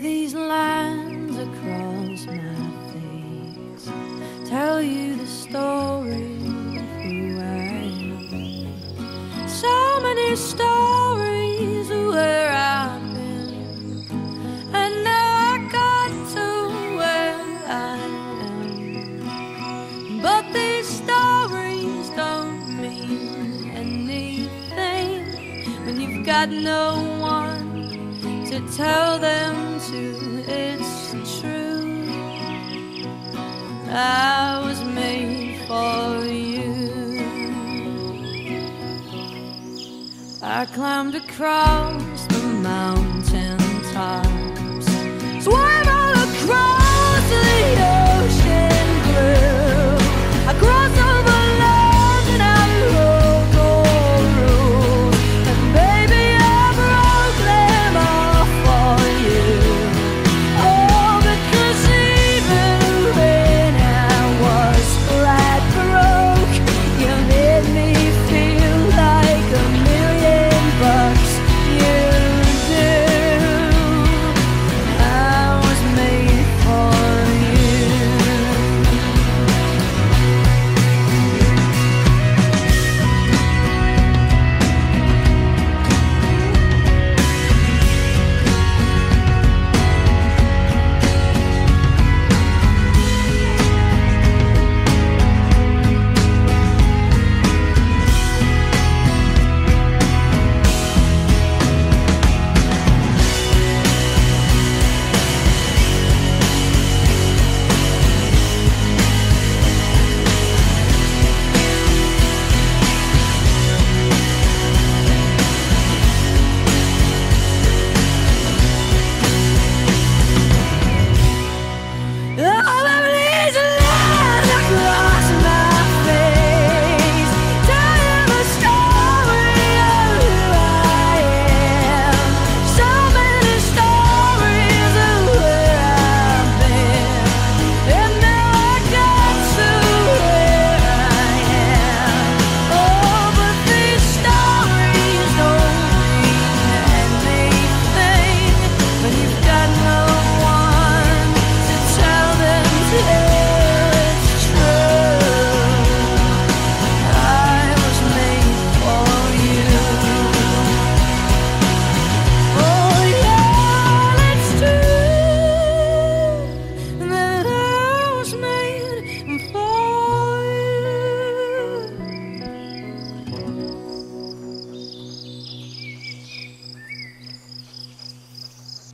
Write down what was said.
these lines across my face tell you the story of who I am. So many stories of where I've been, and now I got to where I am. But these stories don't mean anything when you've got no one to tell them to. It's true, I was made for you. I climbed across